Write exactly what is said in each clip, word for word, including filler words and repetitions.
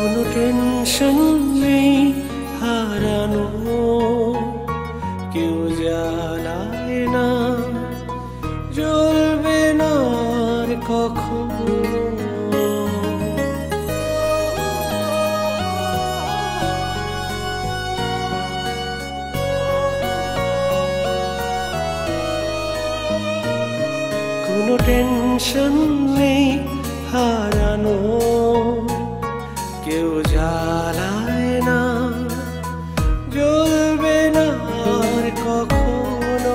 কোনো টেনশন নেই হারানো, কেউ জ্বালায় না, জ্বলবে না আর কখনো। কোনো টেনশন নেই হারানো, কেউ জ্বালায় না, জ্বলবে না আর কখনো।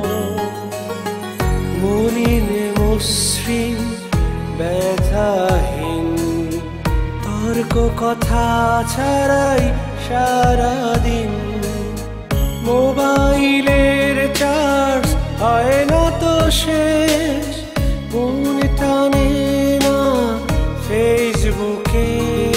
মলিন মসৃণ ব্যথাহীন তর্ক কথা ছাড়াই সারাদিন। মোবাইলের চার্জ হয় না তো শেষ, মন টানে না ফেসবুকে।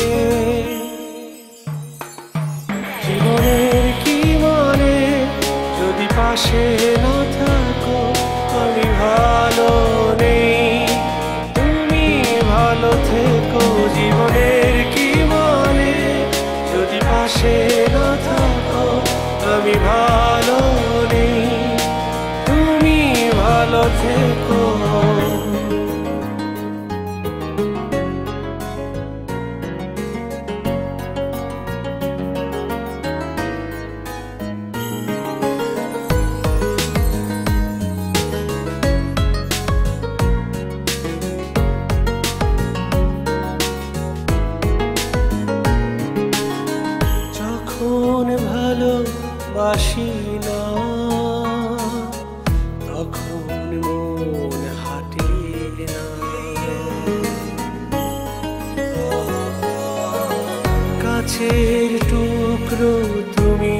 জীবনের কি মানে যদি পাশে না থাকো, আমি ভালো নেই, তুমি ভালো থেকো। জীবনের কি মানে যদি পাশে না থাকো, আমি ভালো নেই, তুমি ভালো থেকো। যখন ভালোবাসি না তখন মন হাঁটে না, কাছের টুকরো তুমি,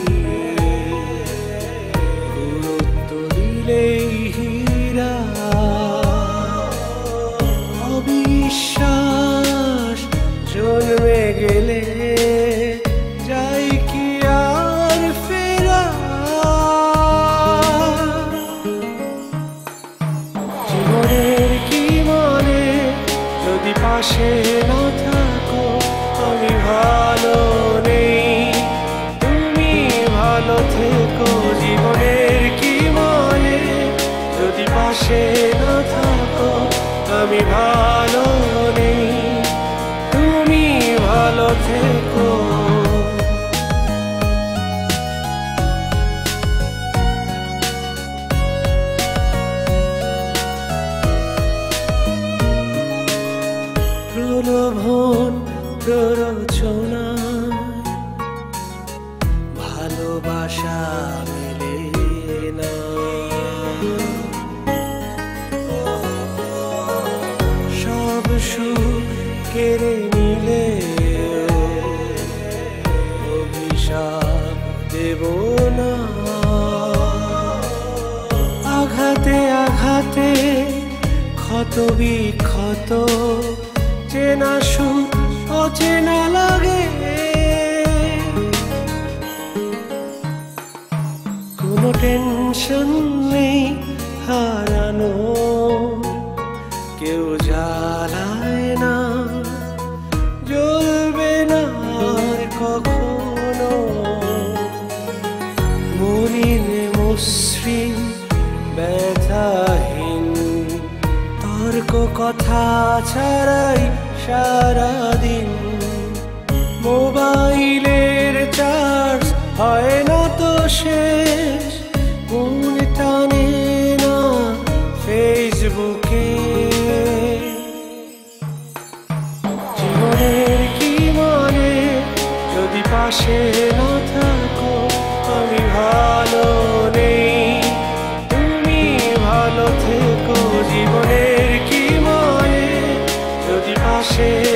গুরুত্ব দিলেই হীরা। অবিশ্বাস জন্মে গেলে যাই কি আর ফেরা। জীবনের কি মানে যদি পাশে না থাকো, আমি ভালো নেই, তুমি ভালো থেকো। জীবনের কি মানে যদি পাশে না থাকো, আমি ভালো নেই, তুমি ভালো থেকো। প্রলোভন প্ররোচনায় ভালোবাসা মেলে না, সব সুখ কেড়ে নিলে অভিশাপ দেব না। আঘাতে আঘাতে ক্ষত বিক্ষত চেনা সুখ অচেনা লাগে। কোনো টেনশন নেই হারানো, কেউ জ্বালায় না, জ্বলবে না আর কখনো। মলিন মসৃণ ব্যথাহীন তর্ক কথা ছাড়াই সারাদিন। মোবাইলের চার্জ হয় না তো শেষ, মন টানে না ফেসবুকে। জীবনের কি মানে যদি পাশে না থাকো, আমি ভালো নেই, তুমি ভালো থেকো। জীবনের কি মানে যদি পাশে